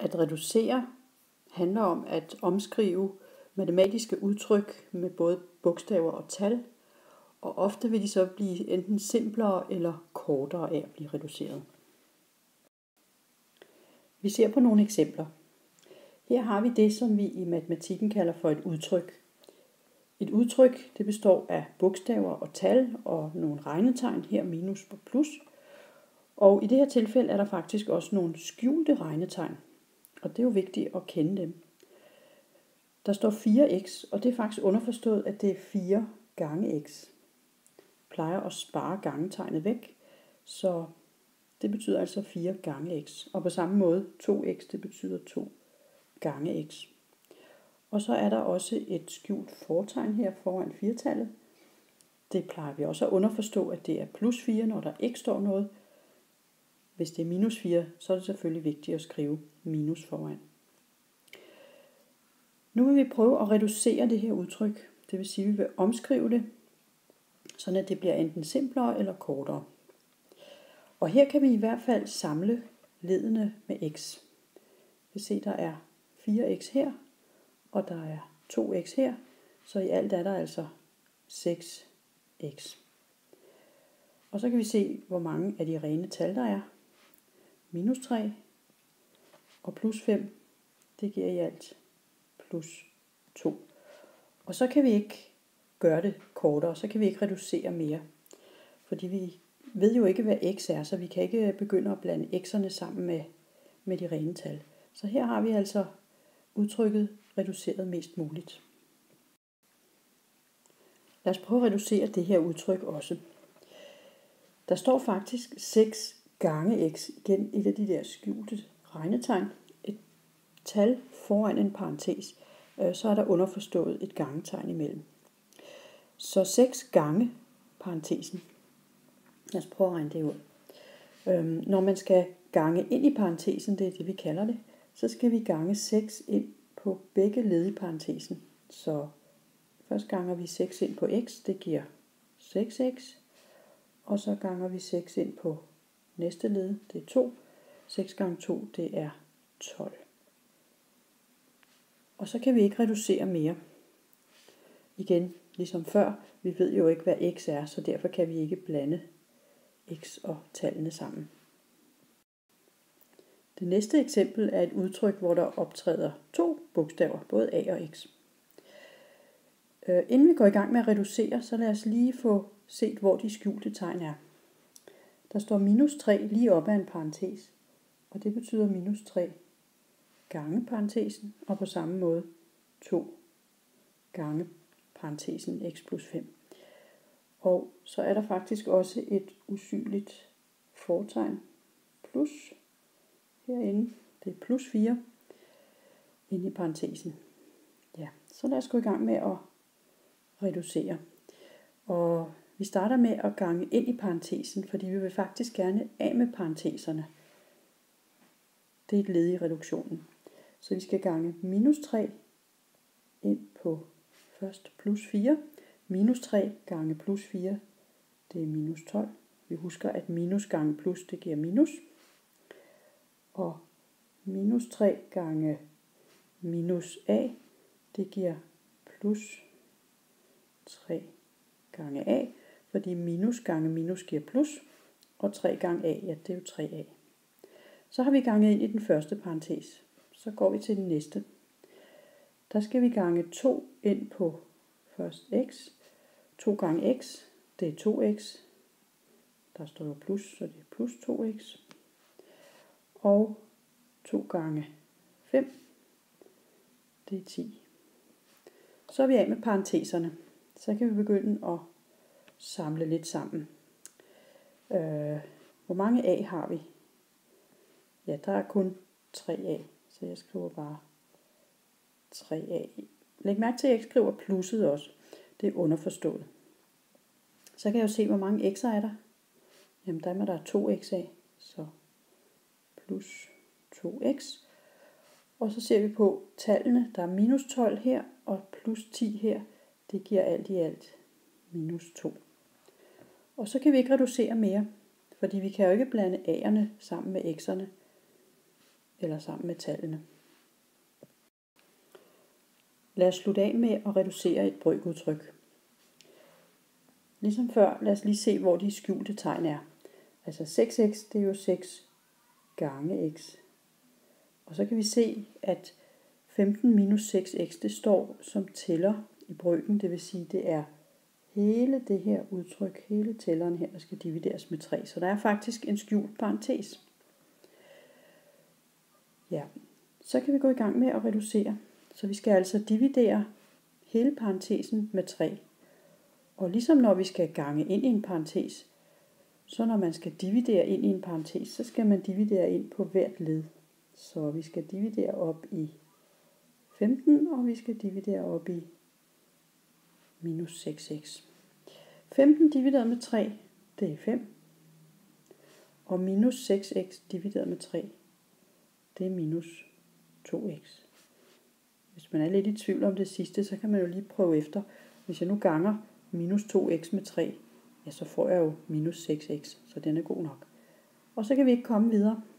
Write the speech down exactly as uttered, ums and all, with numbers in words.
At reducere handler om at omskrive matematiske udtryk med både bogstaver og tal, og ofte vil de så blive enten simplere eller kortere af at blive reduceret. Vi ser på nogle eksempler. Her har vi det, som vi i matematikken kalder for et udtryk. Et udtryk det består af bogstaver og tal og nogle regnetegn, her minus og plus. Og i det her tilfælde er der faktisk også nogle skjulte regnetegn, og det er jo vigtigt at kende dem. Der står fire x, og det er faktisk underforstået, at det er fire gange x. Jeg plejer at spare gangetegnet væk, så det betyder altså fire gange x. Og på samme måde to x, det betyder to gange x. Og så er der også et skjult fortegn her foran firetallet. Det plejer vi også at underforstå, at det er plus fire, når der ikke står noget. Hvis det er minus fire, så er det selvfølgelig vigtigt at skrive minus foran. Nu vil vi prøve at reducere det her udtryk. Det vil sige, at vi vil omskrive det, sådan at det bliver enten simplere eller kortere. Og her kan vi i hvert fald samle leddene med x. Vi ser, der er fire x her, og der er to x her, så i alt er der altså seks x. Og så kan vi se, hvor mange af de rene tal der er. Minus tre og plus fem, det giver i alt plus to. Og så kan vi ikke gøre det kortere, så kan vi ikke reducere mere. Fordi vi ved jo ikke, hvad x er, så vi kan ikke begynde at blande x'erne sammen med, med de rene tal. Så her har vi altså udtrykket reduceret mest muligt. Lad os prøve at reducere det her udtryk også. Der står faktisk seks gange x, igen et af de der skjulte regnetegn. Et tal foran en parentes, så er der underforstået et gangetegn imellem. Så seks gange parentesen. Lad os prøve at regne det ud. Øhm, når man skal gange ind i parentesen, det er det vi kalder det, så skal vi gange seks ind på begge led i parentesen. Så først ganger vi seks ind på x, det giver seks x. Og så ganger vi seks ind på næste led, det er to. seks gange to, det er tolv. Og så kan vi ikke reducere mere. Igen, ligesom før, vi ved jo ikke, hvad x er, så derfor kan vi ikke blande x og tallene sammen. Det næste eksempel er et udtryk, hvor der optræder to bogstaver, både a og x. Øh, inden vi går i gang med at reducere, så lad os lige få set, hvor de skjulte tegn er. Der står minus tre lige op ad en parentes, og det betyder minus tre gange parentesen, og på samme måde to gange parentesen x plus fem. Og så er der faktisk også et usynligt fortegn plus herinde. Det er plus fire inde i parentesen. Ja, så lad os gå i gang med at reducere. Og vi starter med at gange ind i parentesen, fordi vi vil faktisk gerne af med parenteserne. Det er et led i reduktionen. Så vi skal gange minus tre ind på først plus fire. Minus tre gange plus fire, det er minus tolv. Vi husker, at minus gange plus, det giver minus. Og minus tre gange minus a, det giver plus tre gange a. Fordi minus gange minus giver plus, og tre gange a, ja, det er jo tre a. Så har vi ganget ind i den første parentes. Så går vi til den næste. Der skal vi gange to ind på først x. to gange x, det er to x. Der står jo plus, så det er plus to x. Og to gange fem, det er ti. Så er vi af med parenteserne. Så kan vi begynde at samle lidt sammen. Øh, hvor mange a har vi? Ja, der er kun tre a, så jeg skriver bare tre a. Læg mærke til, at jeg ikke skriver plusset også. Det er underforstået. Så kan jeg jo se, hvor mange x'er er der. Jamen, der er der to x af, så plus to x. Og så ser vi på tallene. Der er minus tolv her, og plus ti her. Det giver alt i alt minus to. Og så kan vi ikke reducere mere, fordi vi kan jo ikke blande a'erne sammen med x'erne. eller sammen med tallene. Lad os slutte af med at reducere et brøkudtryk. Ligesom før, lad os lige se, hvor de skjulte tegn er. Altså seks x, det er jo seks gange x. Og så kan vi se, at femten minus seks x, det står som tæller i brøken. Det vil sige, det er hele det her udtryk, hele tælleren her, der skal divideres med tre. Så der er faktisk en skjult parentes. Ja, så kan vi gå i gang med at reducere. Så vi skal altså dividere hele parentesen med tre. Og ligesom når vi skal gange ind i en parentes, så når man skal dividere ind i en parentes, så skal man dividere ind på hvert led. Så vi skal dividere op i femten, og vi skal dividere op i minus seks x. femten divideret med tre, det er fem. Og minus seks x divideret med tre, det er minus to x. Hvis man er lidt i tvivl om det sidste, så kan man jo lige prøve efter. Hvis jeg nu ganger minus to x med tre, ja, så får jeg jo minus seks x, så den er god nok. Og så kan vi ikke komme videre.